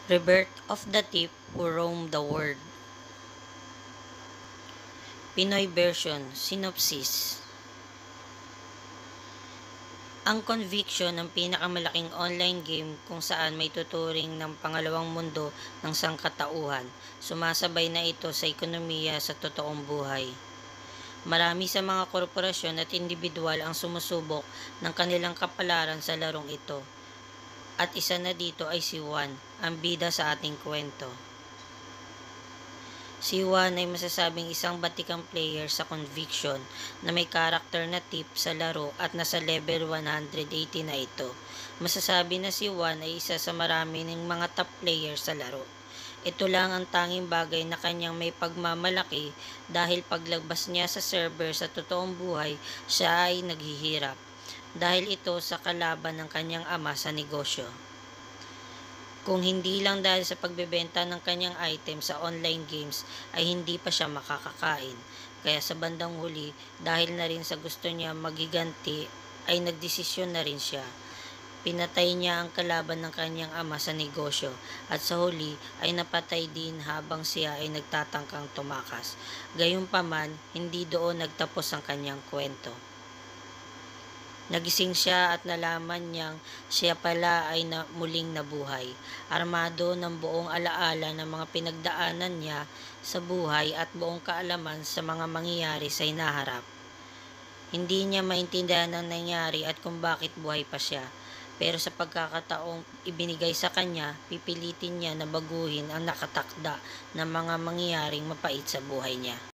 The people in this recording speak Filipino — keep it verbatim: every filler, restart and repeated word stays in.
Rebirth of the Thief Who Roamed the World. Pinoy version, Sinopsis. Ang Conviction ang pinakamalaking online game kung saan may tuturing ng pangalawang mundo ng sangkatauhan. Sumasabay na ito sa ekonomiya sa totoong buhay. Marami sa mga korporasyon at individual ang sumusubok ng kanilang kapalaran sa larong ito. At isa na dito ay si Juan, ang bida sa ating kwento. Si Juan ay masasabing isang batikang player sa Conviction na may karakter na tip sa laro at nasa level one hundred eighty na ito. Masasabi na si Juan ay isa sa marami ng mga top player sa laro. Ito lang ang tanging bagay na kanyang may pagmamalaki dahil paglabas niya sa server sa totoong buhay, siya ay naghihirap. Dahil ito sa kalaban ng kanyang ama sa negosyo. Kung hindi lang dahil sa pagbebenta ng kanyang item sa online games ay hindi pa siya makakakain. Kaya sa bandang huli, dahil na rin sa gusto niya magiganti, ay nagdesisyon na rin siya. Pinatay niya ang kalaban ng kanyang ama sa negosyo at sa huli ay napatay din habang siya ay nagtatangkang tumakas. Gayunpaman, hindi doon nagtapos ang kanyang kwento. Nagising siya at nalaman niyang siya pala ay na, muling nabuhay, armado ng buong alaala ng mga pinagdaanan niya sa buhay at buong kaalaman sa mga mangyayari sa hinaharap. Hindi niya maintindihan ang nangyari at kung bakit buhay pa siya, pero sa pagkakataong ibinigay sa kanya, pipilitin niya na baguhin ang nakatakda ng mga mangyayaring mapait sa buhay niya.